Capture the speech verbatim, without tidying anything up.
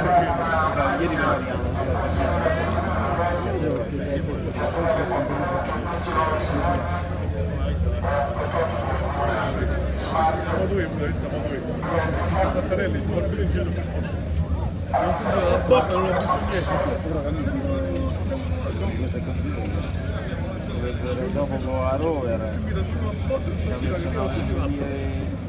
Ieri me Siamo due, siamo due. Ci sono Tattarelli, ci vuole più in giro. Non sono la botta, non ho visto niente. dopo a Rover Subito sulla botta, ci ha messo una